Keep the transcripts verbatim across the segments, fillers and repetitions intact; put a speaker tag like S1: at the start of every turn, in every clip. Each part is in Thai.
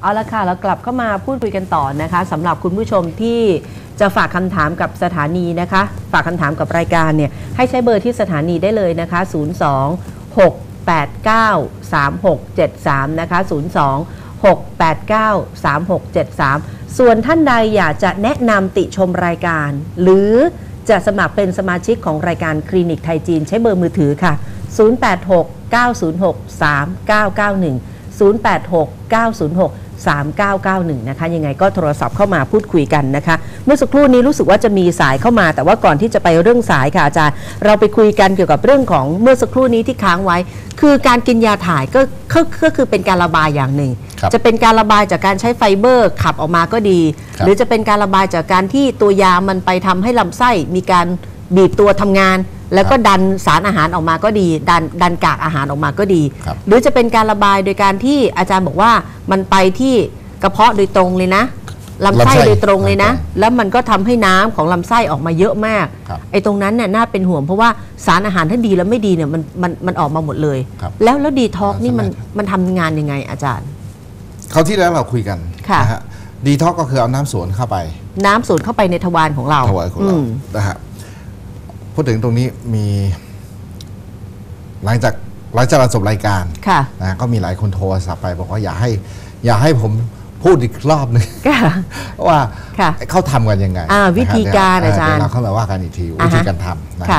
S1: เอาละค่ะเรากลับเข้ามาพูดคุยกันต่อนะคะสำหรับคุณผู้ชมที่จะฝากคำถามกับสถานีนะคะฝากคำถามกับรายการเนี่ยให้ใช้เบอร์ที่สถานีได้เลยนะคะศูนย์ สอง หก แปด เก้า สาม หก เจ็ด สามนะคะศูนย์ สอง หก แปด เก้า สาม หก เจ็ด สามส่วนท่านใดอยากจะแนะนำติชมรายการหรือจะสมัครเป็นสมาชิกของรายการคลินิกไทยจีนใช้เบอร์มือถือค่ะศูนย์ แปด หก เก้า ศูนย์ หก สาม เก้า เก้า หนึ่ง ศูนย์ แปด หก เก้า ศูนย์ หก สาม เก้า เก้า หนึ่งนะคะยังไงก็โทรศัพท์เข้ามาพูดคุยกันนะคะเมื่อสักครู่นี้รู้สึกว่าจะมีสายเข้ามาแต่ว่าก่อนที่จะไปเรื่องสายค่ะอาจารย์เราไปคุยกันเกี่ยวกับเรื่องของเมื่อสักครู่นี้ที่ค้างไว้คือการกินยาถ่ายก็ก็คือเป็นการระบายอย่างหนึ่งจะเป็นการระบายจากการใช้ไฟเบอร์ขับออกมาก็ดีหรือจะเป็นการระบายจากการที่ตัวยามันไปทำให้ลำไส้มีการบีบตัวทำงานแล้วก็ดันสารอาหารออกมาก็ดีดันดันกากอาหารออกมาก็ดีหรือจะเป็นการระบายโดยการที่อาจารย์บอกว่ามันไปที่กระเพาะโดยตรงเลยนะลำไส้โดยตรงเลยนะแล้วมันก็ทำให้น้ำของลำไส้ออกมาเยอะมากไอ้ตรงนั้นเนี่ยน่าเป็นห่วงเพราะว่าสารอาหารถ้าดีแล้วไม่ดีเนี่ยมันมันมันออกมาหมดเลยแล้วแล้วดีท็อกนี่มันมันทำงานยังไงอาจารย์
S2: เขาที่แล้วเราคุยกันนะฮะดีท็อกก็คือเอาน้ำสวนเข้าไปน้
S1: ำสวนเข้าไปในทวารของเรา
S2: ทวารของเรานะฮะพูดถึงตรงนี้มีหลังจากหลังจากเราจบรายการนะก็มีหลายคนโทรศัพท์ไปบอกว่าอย่าให้อย่าให้ผมพูดอีกรอบนึงว่าเขาทำกันยังไง
S1: วิธีการอาจารย์
S2: เราเข้ามาว่ากันอีกทีวิธีการทำนะ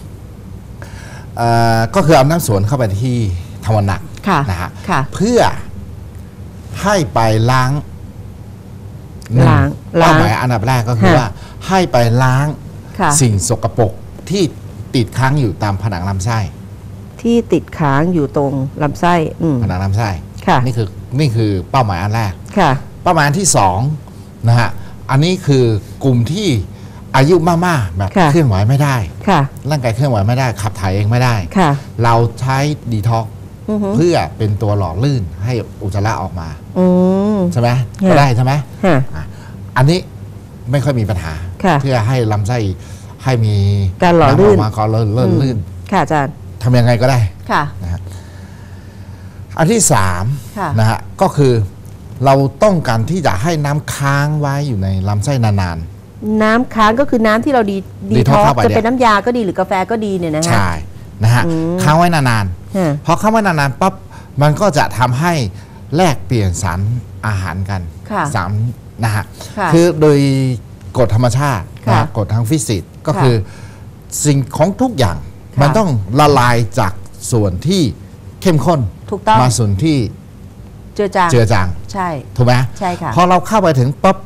S2: ก็คือเอาน้ำสวนเข้าไปที่ทวารหนักนะฮะเพื่อให้ไปล้าง
S1: ล้าง
S2: เป้าหมายอันดับแรกก็คือว่าให้ไปล้างสิ่งสกปรกที่ติดค้างอยู่ตามผนังลำไส้
S1: ที่ติดค้างอยู่ตรงลำไส้
S2: ผนังลำไส้นี่คือนี่คือเป้าหมายอันแรกเป้าหมายอันที่สองนะฮะอันนี้คือกลุ่มที่อายุมากๆแบบเคลื่อนไหวไม่ได้ร่างกายเคลื่อนไหวไม่ได้ขับถ่ายเองไม่ได้เราใช้ดีท็อกเพื่อเป็นตัวหล่อลื่นให้อุจจาระออกมาใช่ไหมก็ได้ใช่ไหมอันนี้ไม่ค่อยมีปัญหาเพื่อให้ลำไส้ให้มี
S1: การหล่อลื่น
S2: มาก่อนเลื่อนลื่น
S1: ค่ะอาจารย์
S2: ทำยังไงก็ได้ค่ะนะฮะอันที่สามนะฮะก็คือเราต้องการที่จะให้น้ำค้างไว้อยู่ในลำไส้นาน
S1: ๆน้ำค้างก็คือน้ำที่เราดีดีท็อกจะเป็นน้ำยาก็ดีหรือกาแฟก็ดีเนี่ยนะฮะ
S2: ใช่นะฮะค้างไว้นานๆพอค้างไว้นานๆปั๊บมันก็จะทำให้แลกเปลี่ยนสารอาหารกันสารนะฮะคือโดยกฎธรรมชาติกฎทางฟิสิกส์ก็คือสิ่งของทุกอย่างมันต้องละลายจากส่วนที่เข้มข้นมาส่วนที่
S1: เจือจาง
S2: เจือจาง
S1: ใช่
S2: ถูกไหม
S1: ใช่ค่ะ
S2: พอเราเข้าไปถึงปั๊บ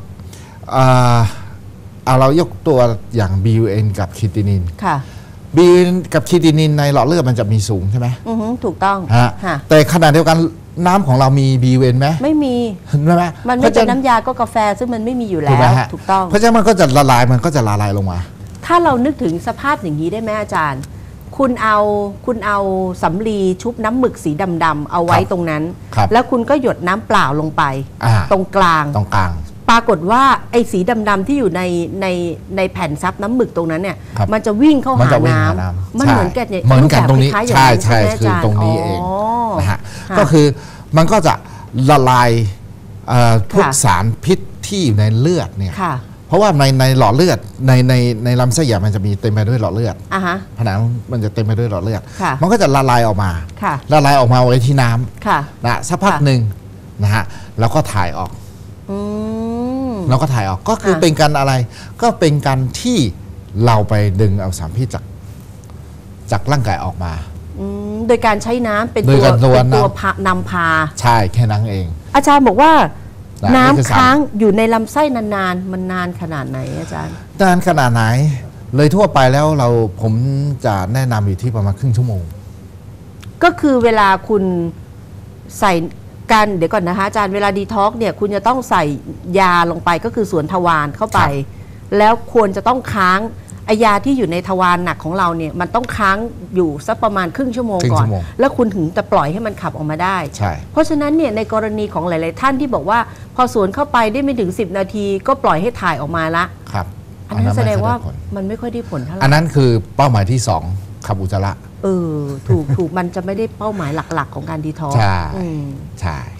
S2: เอาเรายกตัวอย่าง บี ยู เอ็น กับคิตินิน
S1: ค่ะ
S2: บี ยู เอ็น กับคิตินินในหลอดเลือดมันจะมีสูงใช่ไหม
S1: อือฮึถูกต้อง
S2: ฮะแต่ขณะเดียวกันน้ำของเรามี บี ยู เอ็น ไหม
S1: ไม่มี
S2: ใช่ไหม
S1: มันไม่เป็นน้ำยาก็กาแฟซึ่งมันไม่มีอยู่แล้วถูกต้อง
S2: เพราะฉะนั้นมันก็จะละลายมันก็จะละลายลงมา
S1: ถ้าเรานึกถึงสภาพอย่างนี้ได้ไหมอาจารย์คุณเอาคุณเอาสำลีชุบน้ำหมึกสีดำๆเอาไว้ตรงนั้นแล้วคุณก็หยดน้ำเปล่าลงไปตรงกลาง
S2: ตรงกลาง
S1: ปรากฏว่าไอ้สีดำๆที่อยู่ในในในแผ่นซับน้ำหมึกตรงนั้นเนี่ยมันจะวิ่งเข้าหาน้ำมันเหมือนกัน
S2: เหมือนกันตรงนี้ใช่ใช่คือตรงนี้เองนะฮะก็คือมันก็จะละลายพวกสารพิษที่อยู่ในเลือดเนี่ยเพราะว่าในในหลอดเลือดในในในลำไส้ใหญ่มันจะมีเต็มไปด้วยหลอดเลือดผนังมันจะเต็มไปด้วยหลอดเลือดมันก็จะละลายออกมาละลายออกมาไว้ที่น้ำนะสักพักหนึ่งนะฮะแล้วก็ถ่ายออกเราก็ถ่ายออกก็คือเป็นการอะไรก็เป็นการที่เราไปดึงเอาสารพิษจากจากร่างกายออกมา
S1: โดยการใช้น้ำเป็นตัวเป็นตัวนำพา
S2: ใช่แค่นั้นเอง
S1: อาจารย์บอกว่าน้ำค้างอยู่ในลำไส้นานๆมันนานขนาดไหนอาจารย์
S2: นานขนาดไหนเลยทั่วไปแล้วเราผมจะแนะนำอยู่ที่ประมาณครึ่งชั่วโมง
S1: ก็คือเวลาคุณใส่การเดี๋ยวก่อนนะคะอาจารย์เวลาดีท็อกเนี่ยคุณจะต้องใส่ยาลงไปก็คือส่วนทวารเข้าไปแล้วควรจะต้องค้างไอยาที่อยู่ในทวารหนักของเราเนี่ยมันต้องค้างอยู่สักประมาณครึ่งชั่วโมงก่อนแล้วคุณถึงจะปล่อยให้มันขับออกมาได้
S2: ใช่
S1: เพราะฉะนั้นเนี่ยในกรณีของหลายๆท่านที่บอกว่าพอสวนเข้าไปได้ไม่ถึงสิบนาทีก็ปล่อยให้ถ่ายออกมาละ
S2: ครับ
S1: อันนั้นแสดงว่ามันไม่ค่อยได้ผลเท่าไหร่
S2: อันนั้นคือเป้าหมายที่สองขับอุจจาระ
S1: เออถูกถูกมันจะไม่ได้เป้าหมายหลักๆของการดีท็อก
S2: ใช่ใช่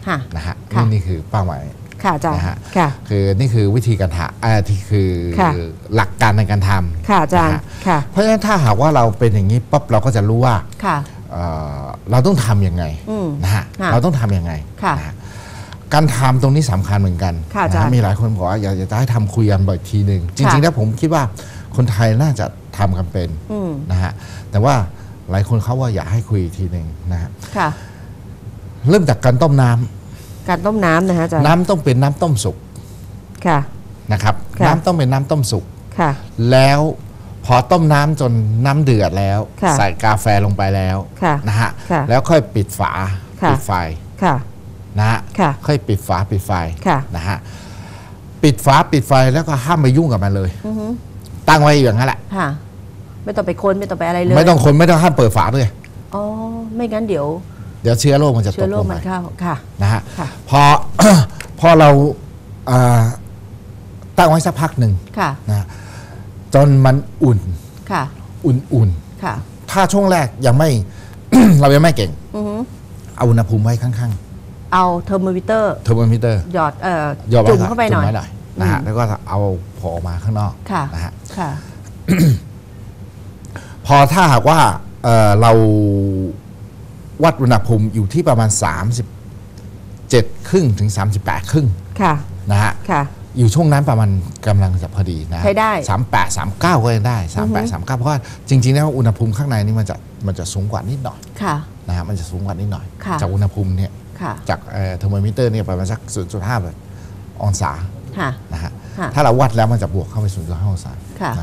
S2: นะฮะนี่นี่คือเป้าหมาย
S1: ค่ะอาจารย์
S2: นะฮะ
S1: ค่ะ
S2: คือนี่คือวิธีการทำอ่าที่คือหลักการในการทำ
S1: ค่ะอาจารย์ค่ะ
S2: เพราะฉะนั้นถ้าหากว่าเราเป็นอย่างนี้ปั๊บเราก็จะรู้ว่า
S1: ค่ะ
S2: เราต้องทำยังไงนะฮะเราต้องทำยังไงนะการทำตรงนี้สำคัญเหมือนกันนะมีหลายคนบอกว่าอยากจะให้ทำคุยกันบ่อยทีหนึ่งจริงๆแล้วผมคิดว่าคนไทยน่าจะทำกันเป็นนะฮะแต่ว่าหลายคนเขาว่าอยากให้คุยทีหนึ่งนะฮะเริ่มจากการต้มน้ำ
S1: การต้มน้ำนะฮะอาจารย์
S2: น้ำต้องเป็นน้ำต้มสุก
S1: ค่ะ
S2: นะครับน้ำต้องเป็นน้ำต้มสุก
S1: ค่ะ
S2: แล้วพอต้มน้ำจนน้ำเดือดแล้วใส่กาแฟลงไปแล้วนะฮะแล้วค่อยปิดฝาปิดไฟนะฮะค่อยปิดฝาปิดไฟนะฮะปิดฝาปิดไฟแล้วก็ห้ามไปยุ่งกับมันเลยตั้งไว้อย่างนั้นแหละ
S1: ไม่ต้องไปคนไม่ต้องไปอะไรเลย
S2: ไม่ต้องคนไม่ต้องห้ามเปิดฝาด้วย
S1: อ๋อไม่งั้นเดี๋ยว
S2: เดี๋ยวเชื้อโรคมันจะตกลงไป
S1: เชื้อโรคมันเข้าค่ะ
S2: นะฮะพอพอเราตั้งไว้สักพักหนึ่งนะจนมันอุ่นอุ่นๆถ้าช่วงแรกยังไม่ เรายังไม่เก่งเอาอุณหภูมิไว้ข้าง
S1: ๆเอาเทอร์โมมิเตอร์
S2: เทอร์โมมิเตอร์
S1: หยอดเอ่อจุ่มเข้าไปหน่อย
S2: นะฮะแล้วก็เอาผออกมาข้างนอกนะฮะพอถ้าหากว่าเราวัดอุณหภูมิอยู่ที่ประมาณสามสิบเจ็ดครึ่งถึงสามสิบแปดครึ่งนะฮะอยู่ช่วงนั้นประมาณกำลังจะพอดีนะ
S1: ใช้ได้
S2: สามแปดสามเก้าก็ยังได้สามแปดสามเก้าเพราะว่าจริงๆแล้วอุณหภูมิข้างในนี่มันจะมันจะสูงกว่านิดหน่อยนะฮะมันจะสูงกว่านิดหน่อยจากอุณหภูมิเนี่ยจากเทอร์โมมิเตอร์เนี่ยประมาณสัก ศูนย์จุดห้า องศานะฮะถ้าเราวัดแล้วมันจะบวกเข้าไป ศูนย์จุดห้า องศา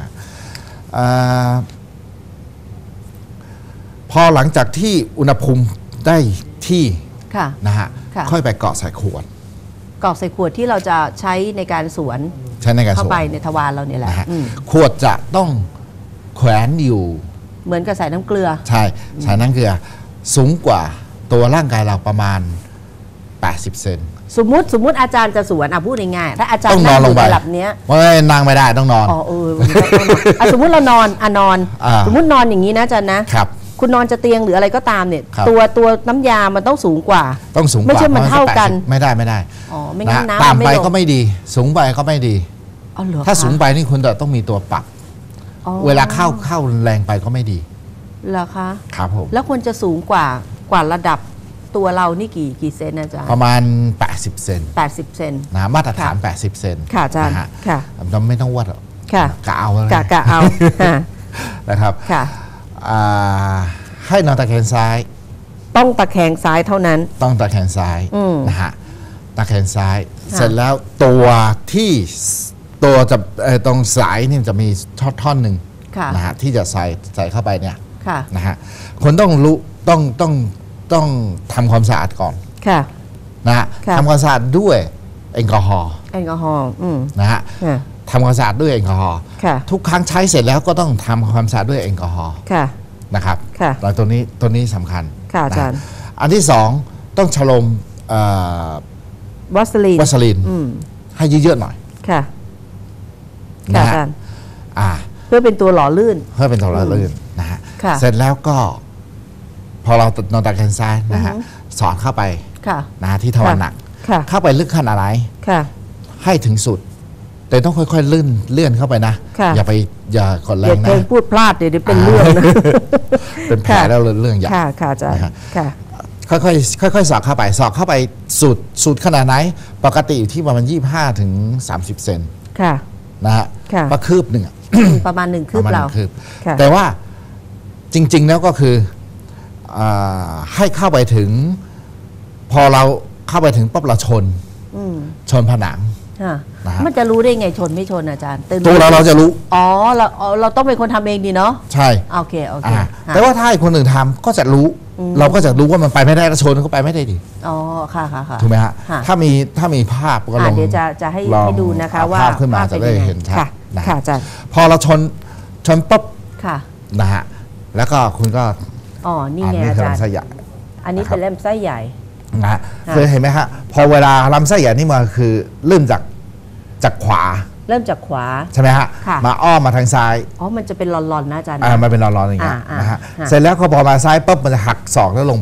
S2: พอหลังจากที่อุณหภูมิได้ที่นะฮะค่อยไปเกาะใส่ขวด
S1: กรอกใส่ขวดที่เราจะใช้ในการสวน
S2: ใช้ในการสวน
S1: เข้าไปในทวารเราเนี่ยแหละ
S2: ขวดจะต้องแขวนอยู่
S1: เหมือนกับใส่น้ำเกลือ
S2: ใช่ใส่น้ำเกลือสูงกว่าตัวร่างกายเราประมาณแปดสิบเซน
S1: สมมุติสมมุติอาจารย์จะสวนอ่ะพูดง่ายๆถ้าอาจารย์
S2: นั่ง
S1: อยู่ในระดับเนี้ย
S2: ไม่นั่งไม่ได้ต้องนอน
S1: อ๋อเออสมมุติเรานอนอ่ะนอนสมมุตินอนอย่างนี้นะอาจารย์นะครับคุณนอนจะเตียงหรืออะไรก็ตามเนี่ยตัวตัวน้ำยามันต้องสูงกว่า
S2: ต้องสูงกว่า
S1: ไม่ใช่มันเท่ากัน
S2: ไม่ได้ไม่ได้
S1: อ๋อไม่งั้นน้
S2: ำต่ำไปก็ไม่ดีสูงไปก็ไม่ดีถ้าสูงไปนี่คุณต้องมีตัวปรับเวลาเข้าเข้าแรงไปก็ไม่ดี
S1: เหรอคะ
S2: ครับผม
S1: แล้วควรจะสูงกว่ากว่าระดับตัวเรานี่กี่กี่เซนอาจารย์
S2: ประมาณแปดสิบเซน
S1: แปดสิบเซน
S2: นะมาตรฐานแปดสิบเซน
S1: ค่ะอาจารย์ค่ะ
S2: เราไม่ต้องวัดหรอก
S1: ค่ะ
S2: กะเอา
S1: กะกะเอา
S2: นะครับค่ะให้นอนตะแคงซ้าย
S1: ต้องตะแคงซ้ายเท่านั้น
S2: ต้องตะแคงซ้ายนะฮะตะแคงซ้ายเสร็จแล้วตัวที่ตัวจะตรงสายนี่จะมีท่อนท่อนหนึ่งนะฮะที่จะใส่ใส่เข้าไปเนี่ยนะฮะคนต้องรู้ต้องต้องต้องทำความสะอาดก่อนนะฮะทำความสะอาดด้วยแอลกอฮอล์
S1: แอลกอฮอล์
S2: นะฮะทำความสะอาดด้วยแอลกอฮอล์ทุกครั้งใช้เสร็จแล้วก็ต้องทำความสะอาดด้วยแอลกอฮอล์นะครับแล้วตัวนี้ตัวนี้สำคัญ
S1: ค่ะอาจารย์
S2: อันที่สองต้องฉลม
S1: วัสลีน
S2: วัสลีนให้เยอะๆหน่อย
S1: ค่ะค่ะอาจารย์เพื่อเป็นตัวหล่อลื่น
S2: เพื่อเป็นตัวหล่อลื่นนะฮะเสร็จแล้วก็พอเรานอนตะแคงซ้ายนะฮะสอดเข้าไปนะที่ทวารหนักเข้าไปลึกขนาดไหนให้ถึงสุดแต่ต้องค่อยๆเลื่อนเลื่อนเข้าไปนะอย่าไปอย่ากดแรงนะ
S1: อย่าพูดพลาดเดี๋ยวเป็นเรื่องนะ
S2: เป็นแผลแล้วเรื่องใหญ่
S1: ค่ะค่ะอาจารย์ค่ะ
S2: ค่อยๆค่อยๆสอดเข้าไปสอดเข้าไปสุดสุดขนาดไหนปกติอยู่ที่ประมาณยี่สิบห้าถึงสามสิบเซน
S1: ค่ะ
S2: นะฮะประคืบหนึ่ง
S1: ประมาณหนึ่งคืบเรา
S2: แต่ว่าจริงๆแล้วก็คือให้เข้าไปถึงพอเราเข้าไปถึงปั๊บเราชนชนผนัง
S1: มันจะรู้ได้ไงชนไม่ชนอาจารย์
S2: ตัวเราเราจะรู้
S1: อ๋อเราเราต้องเป็นคนทำเองดีเนาะ
S2: ใช่
S1: โอเคโอเค
S2: แต่ว่าถ้าคนอื่นทำก็จะรู้เราก็จะรู้ว่ามันไปไม่ได้แล้วชนก็ไปไม่ได้ดี
S1: อ๋อค่ะค่ะ
S2: ถูกไหมฮะถ้ามีถ้ามีภาพก็ลอง
S1: เดี๋ยวจะจะให้ให้ดูนะคะว่า
S2: ภาพขึ้นมาจะได้เห็นชัด
S1: ค่ะอาจารย์
S2: พอเราชนชนปุ๊บ
S1: ค่ะ
S2: นะฮะแล้วก็คุณก็
S1: อ๋อนี่ไงอาจารย์อันนี้เป็นลำไส้ใหญ่
S2: นะเคยเห็นไหมฮะพอเวลาลำไส้ใหญ่นี่มาคือเริ่มจากจากขวา
S1: เริ่มจากขวา
S2: ใช่ไหมฮะมาอ้อมมาทางซ้าย
S1: อ๋อมันจะเป็นรอนๆนะอาจารย์
S2: อ่ามันเป็นรอนๆอย่างเงี้ยนะฮะเสร็จแล้วพอมาซ้ายปุ๊บมันจะหักศอกแล้วลงไป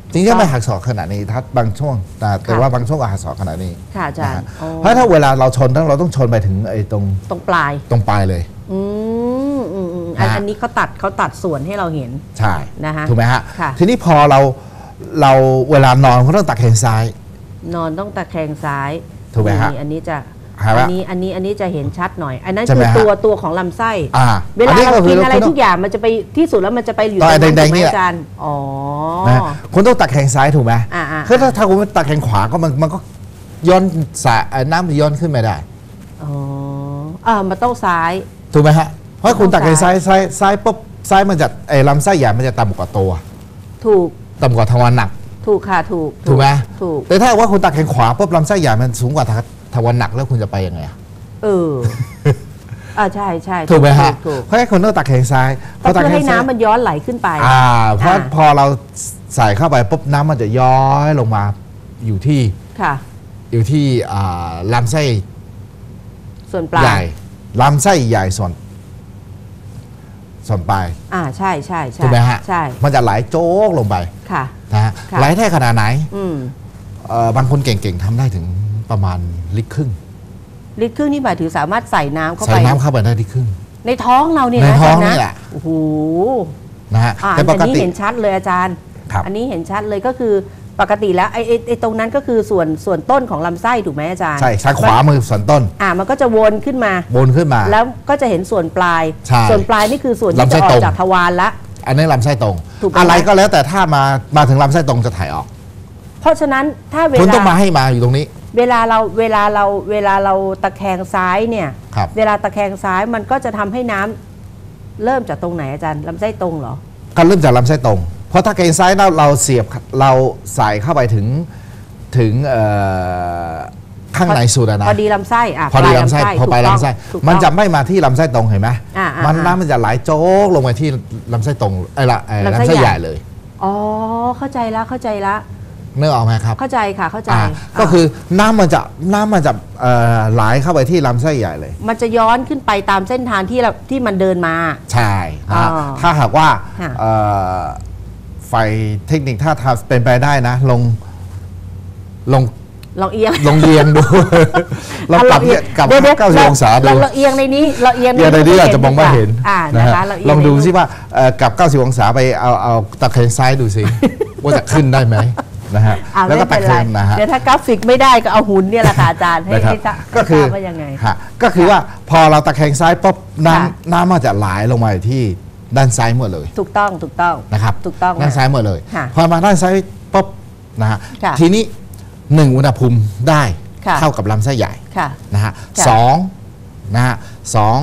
S2: จริงๆไม่หักศอกขนาดนี้ถ้าบางช่วงแต่แต่ว่าบางช่วงก็หักศอกขนาดนี้
S1: ค่ะอาจารย์
S2: เพราะถ้าเวลาเราชนเราต้องชนไปถึงไอ้ตรง
S1: ตรงปลาย
S2: ตรงปลายเลย
S1: อืมอืมอันนี้เขาตัดเขาตัดส่วนให้เราเห็น
S2: ใช่
S1: นะคะ
S2: ถูกไหมฮะทีนี้พอเราเราเวลานอนเราต้องตะแคงซ้าย
S1: นอนต้องตะแคงซ้าย
S2: ถูกไหมฮะ
S1: อันนี้จะอันนี้อันนี้อันนี้จะเห็นชัดหน่อยอันนั้นคือตัวตัวของลำไส้เวลาเรากินอะไรทุกอย่างมันจะไปที่สุดแล้วมันจะไปอยู่ตรงนั้นถูกไหมอาจารย์อ๋อ
S2: คุณต้องตะแคงซ้ายถูกไหมคือถ้าถ้าคุณตะแคงขวาก็มันมันก็ย้อนสายน้ำย้อนขึ้นไม่ได้
S1: อ๋ออ่ามันต้องซ้าย
S2: ถูกไหมฮะเพราะคุณตะแคงซ้ายซ้ายซ้ายปุ๊บซ้ายมันจะไอ้ลำไส้ใหญ่มันจะต่ำกว่าตัว
S1: ถูก
S2: ต่ำกว่าทวารหนัก
S1: ถูกค่ะถูก
S2: ถูกไหม
S1: ถูก
S2: แต่ถ้าว่าคุณตะแคงขวาปุ๊บลำไส้ใหญ่มันสูงกว่าทวารหนักแล้วคุณจะไปยังไง
S1: เอออ่าใช่ใช่
S2: ถูกไหมฮะเพราะให้คนต้องตะแคงซ้าย
S1: เพราะให้น้ำมันย้อนไหลขึ้นไป
S2: อ่าเพราะพอเราใส่เข้าไปปุ๊บน้ำมันจะย้อยลงมาอยู่ที่
S1: ค่ะ
S2: อยู่ที่ลำไส้
S1: ส่วนปลาย
S2: ใหญ่ลำไส้ใหญ่ส่วนส่วนปลาย
S1: อ่าใช่ใช่ใช่
S2: ถูกไหมฮะ
S1: ใช่
S2: มันจะไหลโจ๊กลงไป
S1: ค่ะ
S2: นะฮะไหลได้ขนาดไหน
S1: อืม
S2: บางคนเก่งๆทำได้ถึงประมาณลิตรครึ่ง
S1: ลิตรครึ่งนี่หมายถึงสามารถใส่น้ำเข้าไป
S2: ใส่น้ำเข้าไปได้ลิตรครึ่ง
S1: ในท้องเราเนี่ย
S2: ในท้องนี่แหละ
S1: โอ้โห
S2: นะฮะ
S1: แต่ปกติเห็นชัดเลยอาจารย์อันนี้เห็นชัดเลยก็คือปกติแล้วไอ้ไอ้ตรงนั้นก็คือส่วนส่วนต้นของลำไส้ถูกไหมอาจารย์
S2: ใช่ซ้ายขวามือส่วนต้น
S1: อ่ามันก็จะวนขึ้นมา
S2: วนขึ้นมา
S1: แล้วก็จะเห็นส่วนปลายส่วนปลายนี่คือส่วนที่จะออกจากทวารละ
S2: อันนี้ลำไส้ตรงอะไรก็แล้วแต่ถ้ามามาถึงลำไส้ตรงจะถ่ายออก
S1: เพราะฉะนั้นถ้าเวลา
S2: คุณต้องมาให้มาอยู่ตรงนี้
S1: เวลาเราเวลาเราเวลาเราตะแคงซ้ายเนี่ยเวลาตะแคงซ้ายมันก็จะทำให้น้ำเริ่มจากตรงไหนอาจารย์ลำไส้ตรงเหรอ
S2: ก็เริ่มจากลำไส้ตรงเพราะถ้าแคงซ้ายเราเราเสียบเราใส่เข้าไปถึงถึงข้างในสุดนะ
S1: พอดีลำไส้อ่ะ
S2: พอดีลำไส้พอไปลำไส้มันจะไม่มาที่ลำไส้ตรงเห็นไหมมันน้ำมันจะไหลโจ๊กลงไปที่ลำไส้ตรงไอ้ละลำไส้ใหญ่เลย
S1: อ๋อเข้าใจละเข้าใจละ
S2: เนื้อออกไหมครับ
S1: เข้าใจค่ะเข้าใจ
S2: ก็คือน้ำมันจะน้ำมันจะไหลเข้าไปที่ลำไส้ใหญ่เลย
S1: มันจะย้อนขึ้นไปตามเส้นทางที่เราที่มันเดินมา
S2: ใช่ถ้าหากว่าไฟเทคนิคถ้าทำเป็นไปได้นะลงลง
S1: ลองเอียง
S2: ลองเอียงดูลองกลับกลับเก้าสิบองศาดู
S1: เราเอียงในนี้เราเอียง
S2: ในนี้อาจจะมองไม่เห็นนะฮะลองดูซิว่ากลับเก้าสิบองศาไปเอาเอาตะแคงซ้ายดูสิว่าจะขึ้นได้ไหมนะฮะแล้วก็ตะแคงนะฮะ
S1: เดี๋ยวถ้ากราฟิกไม่ได้ก็เอาหุ่นเนี่ยแหละค่ะอาจารย์ให้ให้
S2: ก็คือ
S1: ว่ายังไง
S2: ก็คือว่าพอเราตะแคงซ้ายปุ๊บน้ำน้ำมันจะไหลลงมาที่ด้านซ้ายหมดเลย
S1: ถูกต้องถูกต้อง
S2: นะครับ
S1: ถูกต้อง
S2: ด้านซ้ายหมดเลยพอมาด้านซ้ายปุ๊บนะฮะทีนี้หนึ่งอุณหภูมิได้เท่ากับลำไส้ใหญ่นะฮะสองนะฮะสอง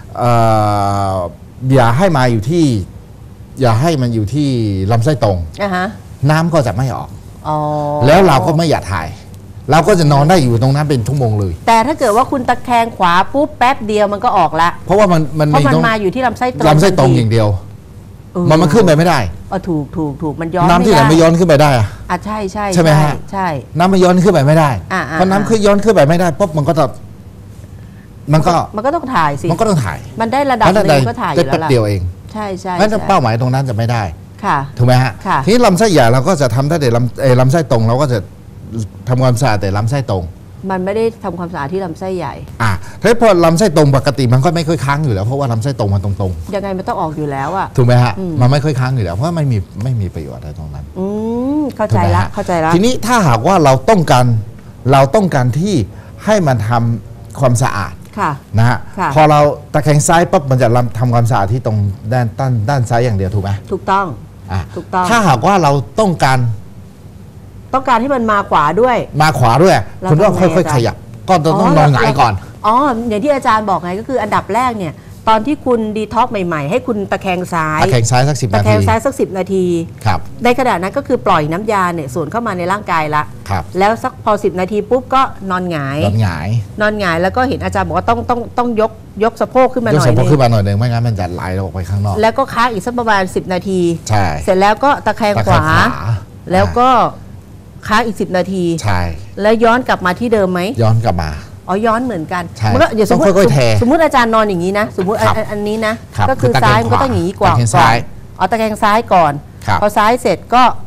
S2: อย่าให้มาอยู่ที่อย่าให้มันอยู่ที่ลำไส้ตรงน้ำก็จะไม่ออกแล้วเราก็ไม่อยากถ่ายเราก็จะนอนได้อยู่ตรงนั้นเป็นชั่วโมงเลย
S1: แต่ถ้าเกิดว่าคุณตะแคงขวาปุ๊บแป๊บเดียวมันก็ออกละ
S2: เพราะว่ามันมัน
S1: มาอยู่ที่ลำไส้ตรง
S2: ลำไส้ตรงอย่างเดียวมันมันขึ้นไปไม่ได้
S1: อ๋อถูกถูกถูกมันย้อน
S2: น้ำที่ไหนไม่ย้อนขึ้นไปได้อะ
S1: อ่ะใช่ใช่
S2: ใช่ไหมฮะ
S1: ใช่
S2: น้ำไม่ย้อนขึ้นไปไม่ได้เพราะน้ำขึ้นย้อนขึ้นไปไม่ได้ปุ๊บมันก็จะมันก็
S1: มันก็ต้องถ่ายสิ
S2: มันก็ต้องถ่าย
S1: มันได้ระดับนึงก็ถ่ายอยู่แล้ว
S2: ล่ะเดียวเอง
S1: ใช่ใช่
S2: ไม่ต้องเป้าหมายตรงนั้นจะไม่ได้
S1: ค่ะ
S2: ถูกไหมฮะทีนี้ลำไส้ใหญ่เราก็จะทำได้แต่ลำลำไส้ตรงเราก็จะทำความสะอาดแต่ลำไส้ตรง
S1: มันไม่ได้ทำความสะอาดที่ลำไส้ใหญ่
S2: อ่ะถ้าพอลำไส้ตรงปกติมันก็ไม่ค่อยค้างอยู่แล้วเพราะว่าลำไส้ตรงมันตรง
S1: ๆยังไงมันต้องออกอยู่แล้วอะ
S2: ถูกไหมฮะมันไม่ค่อยค้างอยู่แล้วเพราะไม่มีไม่มีประโยชน์อะไรตรงนั้น
S1: อืมเข้าใจละเข้าใจละ
S2: ทีนี้ถ้าหากว่าเราต้องการเราต้องการที่ให้มันทำความสะอาดนะฮะพอเราตะแคงซ้ายปั๊บมันจะทำความสะอาดที่ตรงด้านด้านด้านซ้ายอย่างเดียวถูกไหม
S1: ถูกต้อง
S2: อ่ะถูกต้องถ้าหากว่าเราต้องการ
S1: ต้องการให้มันมาขวาด้วย
S2: มาขวาด้วยคุณต้องค่อยๆขยับก็ต้องนอนหงายก่อน
S1: อ๋ออย่างที่อาจารย์บอกไงก็คืออันดับแรกเนี่ยตอนที่คุณดีท็อกใหม่ๆให้คุณตะแคงซ้าย
S2: ตะแคงซ้ายสักสิบนาที
S1: ตะแคงซ้ายสักสิบนาที
S2: ครับ
S1: ในขณะนั้นก็คือปล่อยน้ำยาเนี่ยส่วนเข้ามาในร่างกายละ
S2: ครับ
S1: แล้วสักพอสิบนาทีปุ๊บก็นอนหงาย
S2: นอนหงาย
S1: นอนหงายแล้วก็เห็นอาจารย์บอกว่าต้องต้องต้องยกยกสะโพกขึ้นมาหน่อย
S2: นึงยกสะโพกขึ้นมาหน่อยนึงไม่งั้นมันจะไหลออกไปข้างนอก
S1: แล้วก็ค้างอีกสักประมาณสิบนาที
S2: ใช่
S1: เสร็จแล้วก็ตะแคงขวาแล้วก็ค้างอีกสิบนาที
S2: ใช่
S1: แล้วย้อนกลับมาที่เดิมไหม
S2: ย้อนกลับมา
S1: อ๋อย้อนเหมือนกัน
S2: สมมติ
S1: สมมติสมมติอาจารย์นอนอย่างนี้นะสมมติอันนี้นะก็คือซ้ายมันก็ต้องหนีกว่าก่อนอ๋อตะแคงซ้ายก่อนพอซ้ายเสร็จก็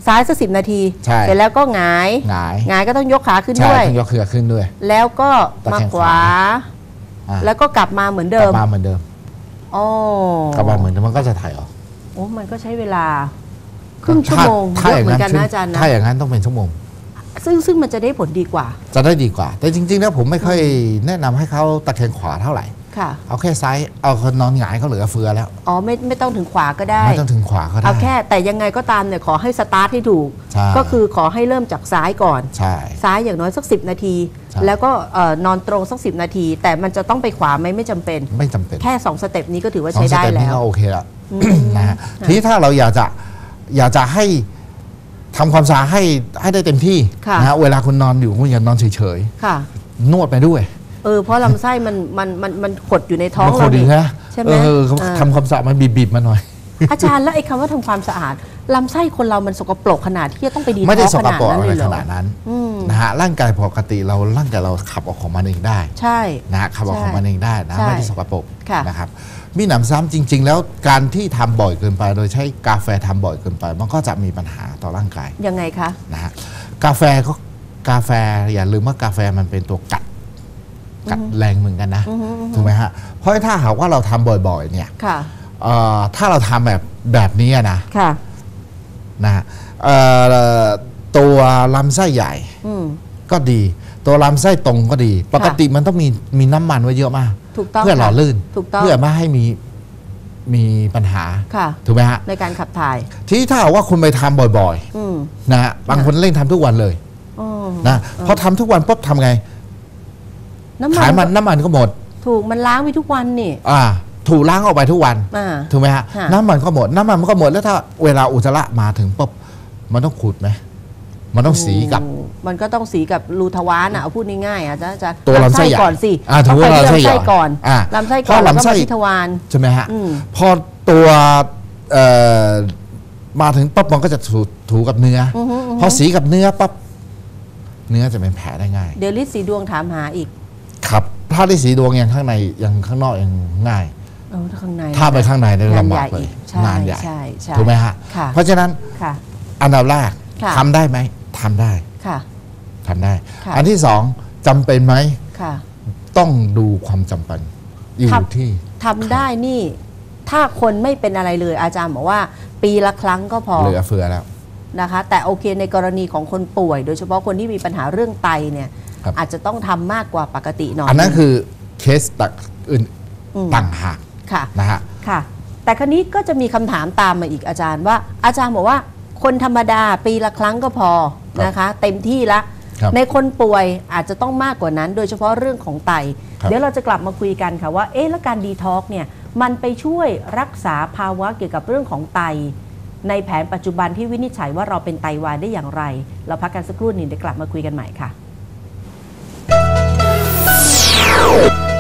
S1: ซ้ายสักสิบนาที
S2: ใช่
S1: เสร็จแล้วก็หงาย
S2: หงาย
S1: หงายก็ต้องยกขาขึ้น
S2: ใช่
S1: ด้วย
S2: ต้องยกขาขึ้นด้วย
S1: แล้วก็
S2: ตะ
S1: มา
S2: แคง
S1: ขวา
S2: อ่ะ
S1: แล้วก็กลับมาเหมือน
S2: ก
S1: เดิ
S2: ลับ
S1: ม
S2: มาเหมือนเดิม
S1: อ๋อก
S2: ลับมาเหมือนเดิมมันก็จะถ่ายออก
S1: โอ้มันก็ใช้เวลาครึ่งชั่วโมง
S2: ถ้า
S1: เย
S2: อ
S1: อะ
S2: ย่าง
S1: เหมือ
S2: นั้น
S1: นกันนะอาจารย์นะ
S2: ถ้าอย่างนั้นต้องเป็นชั่วโมง
S1: ซึ่งซึ่งมันจะได้ผลดีกว่า
S2: จะได้ดีกว่า แต่จริงๆแล้วผมไม่ค่อยแนะนำให้เขาตะแคงขวาเท่าไหร่
S1: ค่ะ
S2: เอาแค่ซ้ายเอาคนนอนหงายเขาเหลือเฟือแล้ว
S1: อ๋อไม่ไม่ต้องถึงขวาก็ได้
S2: ไม่ต้องถึงขวาก็ได้
S1: เอาแค่แต่ยังไงก็ตามเนี่ยขอให้สตาร์ทให้ถูก
S2: ใช่
S1: ก็คือขอให้เริ่มจากซ้ายก่อน
S2: ใช่
S1: ซ้ายอย่างน้อยสักสิบนาที
S2: ใช่
S1: แล้วก็เอ่อนอนตรงสักสิบนาที แต่มันจะต้องไปขวาไหมไม่จำเป็น
S2: ไม่จำเป็น
S1: แค่สองสเต็ปนี้ก็ถือว่า
S2: สอง
S1: ใช้
S2: ส
S1: ได้
S2: เต็ปนี้
S1: แล้ว
S2: ก็โอเคแล้ว
S1: อืม
S2: นะฮะทีนี้ถ้าเราอยากจะอยากจะให้ทำความสะอาดให้ให้ได้เต็มที่
S1: ค่ะ
S2: นะฮะเวลาคุณนอนอยู่คุณอย่านอนเฉย
S1: ค่ะ
S2: ๆนวดไปด้วย
S1: เออเพราะลำไส้มันมันมันมันขดอยู่ในท้อง
S2: มันค
S1: เรา
S2: นดี
S1: นี่
S2: นะ
S1: ใช่ไหม
S2: เออเขา
S1: อ่า
S2: ทำความสะอาดมันบีบๆมาหน่อย
S1: อาจารย์แล้วไอ้คำว่าทำความสะอาดลำไส้คนเรามันสกปรกขนาดที่จะต้องไปดี
S2: ไม่ได้ส
S1: ท็อก
S2: ปรก
S1: ข
S2: อะไร
S1: นาดนั้นเลยเหร
S2: ข
S1: อ
S2: นาดนั้น
S1: อืม
S2: นะฮะร่างกายปกติเราร่างกายเราขับออกของมันเองได้
S1: ใช่
S2: นะฮะขับออก
S1: ใช่
S2: ของมันเองได้นะ
S1: ใช่
S2: ไม่ได้สกปรก
S1: ค่ะ
S2: นะครับมีหนำซ้ำจริง ๆ แล้วการที่ทำบ่อยเกินไป โดยใช้กาแฟทำบ่อยเกินไป มันก็จะมีปัญหาต่อร่างกาย
S1: ยังไงคะ
S2: นะฮะกาแฟก็กาแฟอย่าลืมว่ากาแฟมันเป็นตัวกัดกัดแรงเหมือนกันนะ
S1: อือฮึอือฮึ
S2: ถูกไหมฮะเพราะถ้าหากว่าเราทำบ่อยๆเนี่ย
S1: ค่ะ
S2: เอ่อถ้าเราทำแบบแบบนี้นะ
S1: ค่ะ
S2: นะฮะเอ่อตัวลำไส้ใหญ่
S1: อืม
S2: ก็ดี ตัวลำไส้ตรงก็ดี ปกติมันต้องมีมีน้ำมันไว้เยอะมาก
S1: ถูกต้อง
S2: เพื่อหล่อ
S1: ค่ะ
S2: ลื่น
S1: ถูกต้อง
S2: เพื่อไม่ให้มีมีปัญหา
S1: ค่ะ
S2: ถูกไหมฮะ
S1: ในการขับถ่าย
S2: ที่ถ้าหากว่าคุณไปทำบ่อย
S1: อืม
S2: ๆนะฮะบางคนเร่งทำทุกวันเลย
S1: อ๋อ
S2: นะพอทำทุกวันปุ๊บทำไง
S1: น้ำ
S2: ขายมั
S1: มัน น
S2: น้ำมันก็หมด
S1: ถูกมันล้างไปทุกวันนี่
S2: อ่าถูกล้างออกไปทุกวัน
S1: อ่า
S2: ถูกไหมฮะ
S1: ค่ะ
S2: น้ำมันก็หมด น้ำมันมันก็หมดแล้วถ้าเวลาอุจจาระมาถึงปุ๊บมันต้องขูดไหมมันต้องสีกับ
S1: โอ้มันก็ต้องสีกับรูทวารน่ะเอาพูดง่ายๆอ่ะอาจารย์
S2: ตัวลำไส้ใหญ่
S1: ก่อนสิ
S2: อ่าถือว่า
S1: เไปที่
S2: ลำไส้ใหญ่
S1: ก่อน
S2: อ่า
S1: ลำไส้
S2: เพ
S1: ก่อน
S2: ราะ
S1: แล้วก็
S2: ลำไส้
S1: มาที่ทวาร
S2: ใช่ไหมฮะ
S1: อืม
S2: พอตัวเอ่อมาถึงปั๊บมันก็จะถูถูกับเนื้ออ
S1: อฮึอือฮึ
S2: พอสีกับเนื้อปั๊บเนื้อจะเป็นแผลได้ง่าย
S1: เดี๋ยวลิศสีดวงถามหาอีก
S2: ครับถ้าได้สีดวงยังข้างในยังข้างนอกยังง่าย
S1: เออถ้าข้างใน
S2: ถ้าไปข้างในได้
S1: งาน
S2: ลำ
S1: ให
S2: บา
S1: ญ่
S2: กเล
S1: อี
S2: ย
S1: กใช่
S2: งานใหญ่
S1: ใช่ใช่
S2: ถูกไหมฮะ
S1: ค่ะ
S2: เพราะฉะนั้น
S1: ค่ะ
S2: อันดับแรก
S1: ค่ะ
S2: ทำได้ไหมทำได้
S1: ค่ะ
S2: ทำได้
S1: ค่ะ
S2: อันที่สองจำเป็นไหม
S1: ค่ะ
S2: ต้องดูความจำเป็นอยู่
S1: ครับ
S2: ที่
S1: ทำได้นี่ ถ้าคนไม่เป็นอะไรเลยอาจารย์บอกว่า ปีละครั้งก็พอ
S2: เหลือเฟือแล้ว
S1: นะคะ แต่โอเคในกรณีของคนป่วย โดยเฉพาะคนที่มีปัญหาเรื่องไตเนี่ย
S2: ครับ
S1: อาจจะต้องทำมากกว่าปกติหน่อย
S2: อันนั้นคือเคสตักอื่น
S1: ม
S2: ต่างหาก
S1: ค่ะ
S2: นะฮะ
S1: ค่ะ แต่คราวนี้ก็จะมีคำถามตามมาอีกอาจารย์ว่า อาจารย์บอกว่าคนธรรมดาปีละครั้งก็พอนะคะ เต็มที่ละ
S2: ครับ
S1: ในคนป่วยอาจจะต้องมากกว่านั้น โดยเฉพาะเรื่องของไต
S2: ครับ
S1: เดี๋ยวเราจะกลับมาคุยกันค่ะว่าเอ๊ะแล้วการดีท็อกซ์เนี่ยมันไปช่วยรักษาภาวะเกี่ยวกับเรื่องของไต ในแผนปัจจุบันที่วินิจฉัยว่าเราเป็นไตวายได้อย่างไร เราพักกันสักครู่หนึ่งเดี๋ยวกลับมาคุยกันใหม่ค่ะ